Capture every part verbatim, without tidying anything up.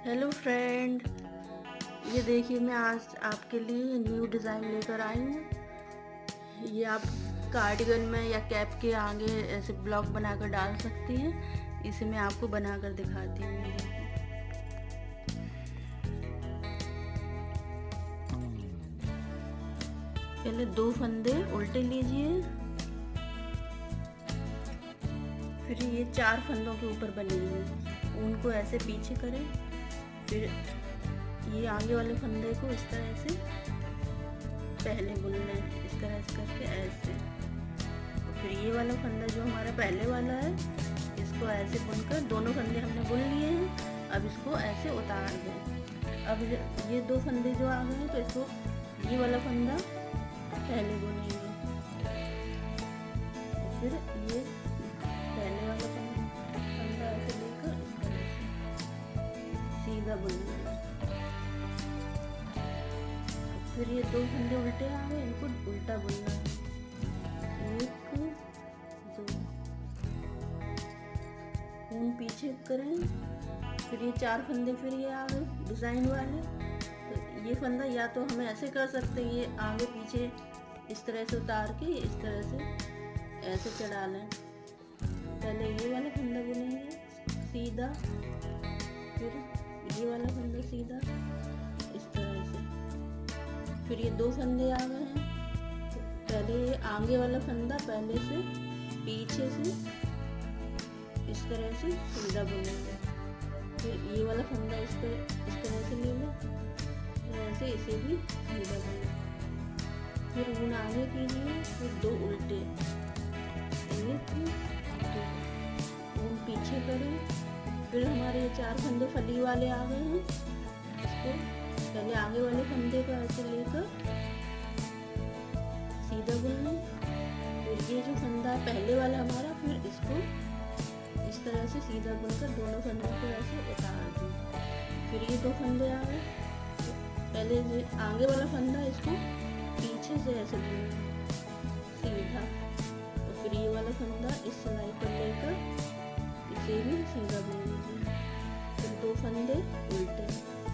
Hello friend, ये देखिए मैं आज आपके लिए न्यू डिज़ाइन लेकर आई हूँ। ये आप कार्डिगन में या कैप के आगे ऐसे ब्लॉक बनाकर डाल सकती हैं। इसे मैं आपको बनाकर दिखाती हूँ। पहले दो फंदे उल्टे लीजिए, फिर ये चार फंदों के ऊपर बनेंगे, उनको ऐसे पीछे करें। फिर ये आगे वाले फंदे को इस तरह से पहले बुन लें, इस तरह से करके ऐसे। फिर ये वाला फंदा जो हमारा पहले वाला है, इसको ऐसे बुनकर दोनों फंदे हमने बुन लिए हैं। अब इसको ऐसे उतार दें। अब ये दो फंदे जो आ गए हैं, तो इसको ये वाला फंदा पहले बुनेंगे, फिर ये पहले वाला फंदा ऐसे लेकर इस तरह से सीधा बुनेंगे। फिर ये दो फंदे उल्टे आ गए, इनको उल्टा बुनना है। एक दो, ऊन पीछे करें। फिर ये चार फंदे फिर ये आ गए डिज़ाइन वाले। तो ये फंदा या तो हमें ऐसे कर सकते हैं, ये आगे पीछे इस तरह से उतार के इस तरह से ऐसे चढ़ा लें। पहले ये वाला फंदा बुनेंगे सीधा, फिर ये वाला फंदा सीधा इस तरह से। फिर ये दो फंदे आ गए हैं, तो पहले ये आगे वाला फंदा पहले से पीछे से इस तरह से सीधा बुनेंगे। फिर ये वाला फंदा इस पर इस तरह से ले लो, ऐसे इसे भी सीधा बुनेंगे। फिर ऊन आगे कीजिए, फिर दो उल्टे, एक दो, ऊन पीछे करें। फिर हमारे ये चार फंदे फली वाले आ गए हैं, इसको पहले आगे वाले फंदे को ऐसे लेकर सीधा बुन लें। फिर ये जो फंदा पहले वाला हमारा, फिर इसको इस तरह से सीधा बुनकर दोनों फंदों को ऐसे उतार दें। फिर ये दो फंदे आ गए, पहले ये आगे वाला फंदा इसको पीछे से ऐसे बुन सीधा, और फिर ये वाला फंदा इस सिलाई पर लेकर इसे भी सीधा बुन लीजिए। फिर दो फंदे उल्टे,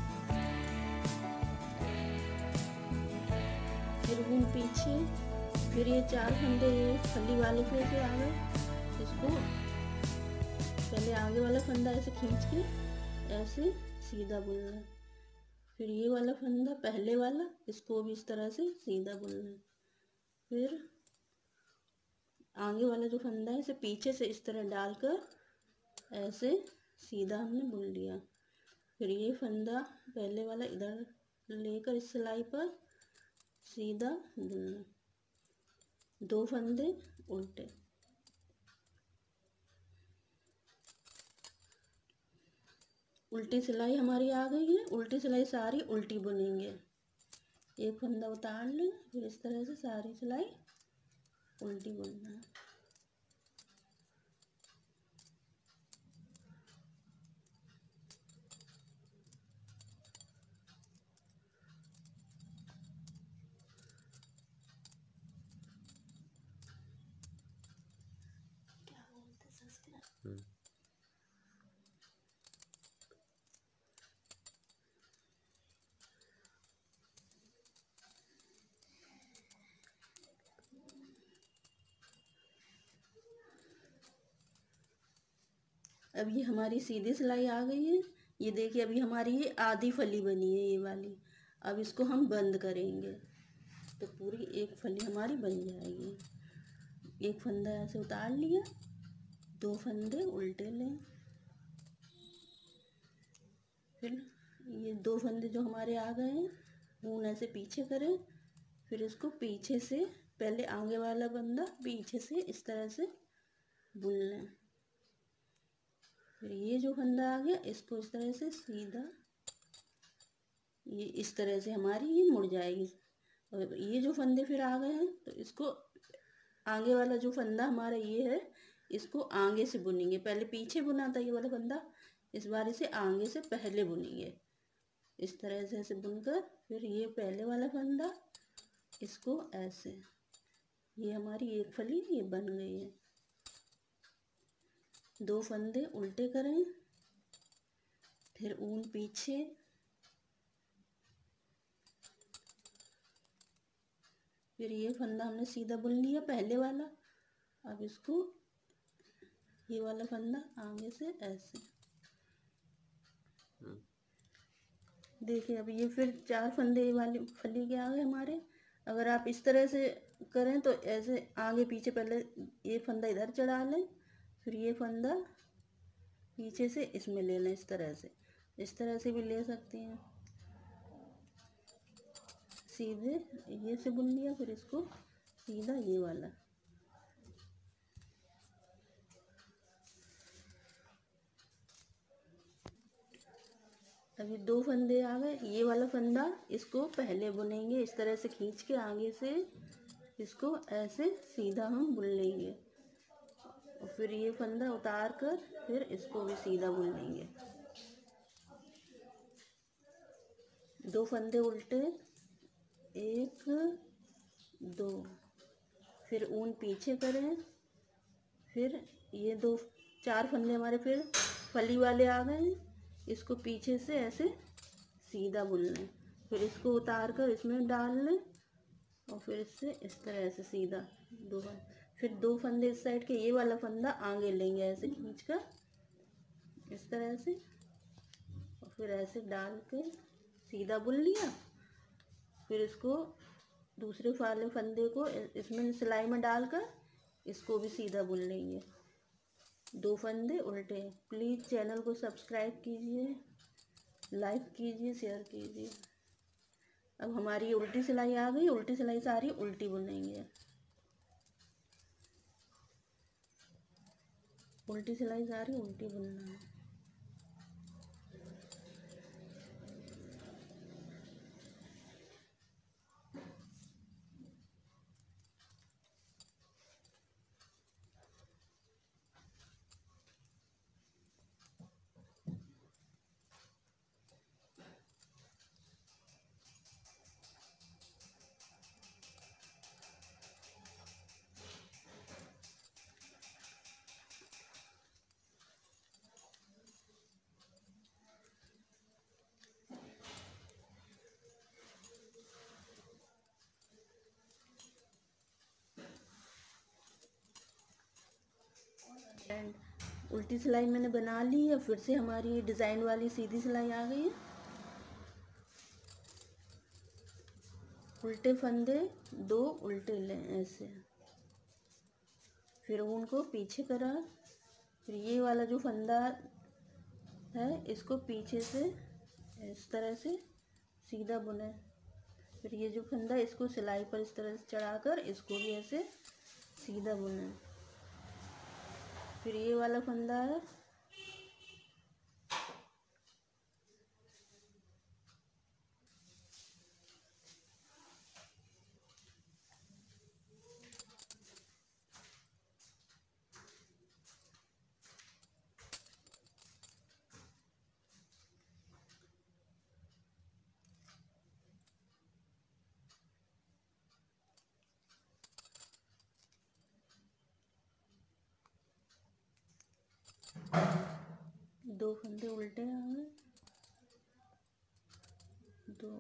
फिर ऊन पीछे। फिर ये चार फंदे ये फली वाले पे से आ गए, इसको पहले आगे वाला फंदा ऐसे खींच के ऐसे सीधा बुनना। फिर ये वाला फंदा पहले वाला, इसको भी इस तरह से सीधा बुनना। फिर आगे वाला जो फंदा है इसे पीछे से इस तरह डालकर ऐसे सीधा हमने बुन लिया। फिर ये फंदा पहले वाला इधर लेकर इस सिलाई पर सीधा बुनना, दो फंदे उल्टे। उल्टी सिलाई हमारी आ गई है। उल्टी सिलाई सारी उल्टी बुनेंगे। एक फंदा उतार लें, फिर इस तरह से सारी सिलाई उल्टी बुनना है। अब ये हमारी सीधी सिलाई आ गई है। ये देखिए अभी हमारी ये आधी फली बनी है ये वाली। अब इसको हम बंद करेंगे तो पूरी एक फली हमारी बन जाएगी। एक फंदा ऐसे उतार लिया, दो फंदे उल्टे लें। फिर ये दो फंदे जो हमारे आ गए हैं, ऊन ऐसे पीछे करें। फिर इसको पीछे से पहले आगे वाला फंदा पीछे से इस तरह से बुन लें। फिर ये जो फंदा आ गया, इसको इस तरह से सीधा, ये इस तरह से हमारी ये मुड़ जाएगी। और ये जो फंदे फिर आ गए हैं, तो इसको आगे वाला जो फंदा हमारा ये है, इसको आगे से बुनेंगे। पहले पीछे बुना था ये वाला फंदा, इस बार इसे आगे से पहले बुनेंगे। इस तरह से ऐसे बुनकर फिर ये पहले वाला फंदा, इसको ऐसे, ये हमारी एक फली ये बन गई है। दो फंदे उल्टे करें, फिर ऊन पीछे, फिर ये फंदा हमने सीधा बुन लिया पहले वाला। अब इसको ये वाला फंदा आगे से ऐसे, देखिए अब ये फिर चार फंदे वाली फली के आ गए हमारे। अगर आप इस तरह से करें तो ऐसे आगे पीछे, पहले ये फंदा इधर चढ़ा लें, फिर ये फंदा पीछे से इसमें ले लें, इस तरह से, इस तरह से भी ले सकते हैं। सीधे ये से बुन लिया, फिर इसको सीधा ये वाला, अभी दो फंदे आ गए। ये वाला फंदा इसको पहले बुनेंगे, इस तरह से खींच के आगे से इसको ऐसे सीधा हम बुन लेंगे, और फिर ये फंदा उतार कर फिर इसको भी सीधा बुन लेंगे। दो फंदे उल्टे, एक दो, फिर ऊन पीछे करें, फिर ये दो चार फंदे हमारे फिर फली वाले आ गए हैं। इसको पीछे से ऐसे सीधा बुन लें, फिर इसको उतार कर इसमें डाल लें, और फिर इससे इस तरह से सीधा दो फंदे, फिर दो फंदे इस साइड के, ये वाला फंदा आगे लेंगे ऐसे खींच कर इस तरह से, और फिर ऐसे डाल के सीधा बुन लिया। फिर इसको दूसरे वाले फंदे को इसमें सिलाई में डालकर इसको भी सीधा बुन लेंगे। दो फंदे उल्टे। प्लीज़ चैनल को सब्सक्राइब कीजिए, लाइक कीजिए, शेयर कीजिए। अब हमारी उल्टी सिलाई आ गई, उल्टी सिलाई सारी उल्टी बुनेंगे। उल्टी सिलाई सारी उल्टी बुनना है। एंड उल्टी सिलाई मैंने बना ली है, फिर से हमारी डिज़ाइन वाली सीधी सिलाई आ गई है। उल्टे फंदे दो उल्टे लें ऐसे, फिर ऊन को पीछे करा, फिर ये वाला जो फंदा है इसको पीछे से इस तरह से सीधा बुने, फिर ये जो फंदा इसको सिलाई पर इस तरह से चढ़ाकर इसको भी ऐसे सीधा बुने। फिर ये वाला फंदा है, दो फंदे उल्टे आ गए, दो,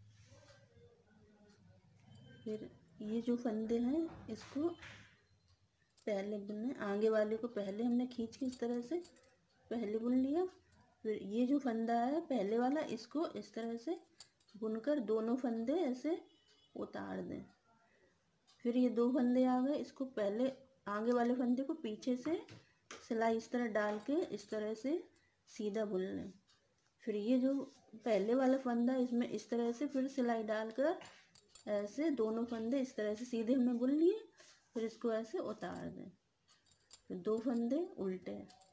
फिर ये जो फंदे हैं इसको पहले बुने, आगे वाले को पहले हमने खींच के इस तरह से पहले बुन लिया। फिर ये जो फंदा है पहले वाला इसको इस तरह से बुनकर दोनों फंदे ऐसे उतार दें। फिर ये दो फंदे आ गए, इसको पहले आगे वाले फंदे को पीछे से सिलाई इस तरह डाल के इस तरह से सीधा बुन लें। फिर ये जो पहले वाला फंदा इसमें इस तरह से फिर सिलाई डालकर ऐसे दोनों फंदे इस तरह से सीधे हमने बुन लिए, फिर इसको ऐसे उतार दें। फिर दो फंदे उल्टे,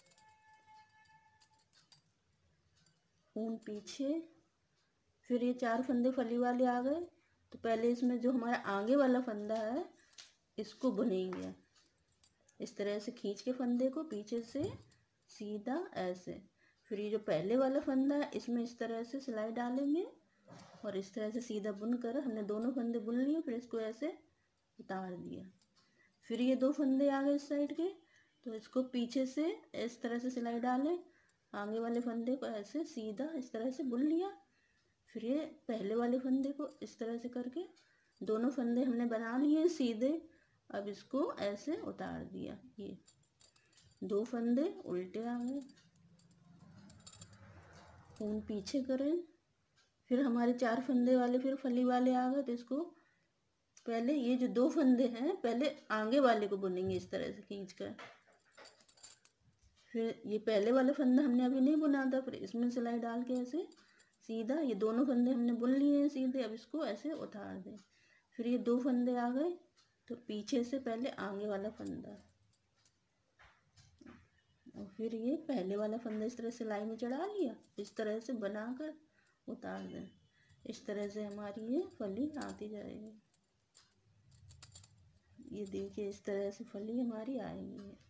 ऊन पीछे, फिर ये चार फंदे फली वाले आ गए। तो पहले इसमें जो हमारा आगे वाला फंदा है इसको बुनेंगे इस तरह से खींच के फंदे को पीछे से सीधा ऐसे। फिर ये जो पहले वाला फंदा है इसमें इस तरह से सिलाई डालेंगे और इस तरह से सीधा बुन कर हमने दोनों फंदे बुन लिए, फिर इसको ऐसे उतार दिया। फिर ये दो फंदे आ गए इस साइड के, तो इसको पीछे से इस तरह से सिलाई डालें, आगे वाले फंदे को ऐसे सीधा इस तरह से बुन लिया। फिर ये पहले वाले फंदे को इस तरह से करके दोनों फंदे हमने बना लिए सीधे। अब इसको ऐसे उतार दिया, ये दो फंदे उल्टे आ गए, ऊन पीछे करें। फिर हमारे चार फंदे वाले फिर फली वाले आ गए, तो इसको पहले ये जो दो फंदे हैं पहले आगे वाले को बुनेंगे इस तरह से खींच कर। फिर ये पहले वाला फंदा हमने अभी नहीं बुना था, फिर इसमें सिलाई डाल के ऐसे सीधा ये दोनों फंदे हमने बुन लिए हैं सीधे। अब इसको ऐसे उतार दें। फिर ये दो फंदे आ गए, तो पीछे से पहले आगे वाला फंदा, और फिर ये पहले वाला फंदा इस तरह सिलाई में चढ़ा लिया, इस तरह से बनाकर उतार दें। इस तरह से हमारी ये फली आती जाएगी। ये देखिए इस तरह से फली हमारी आएगी।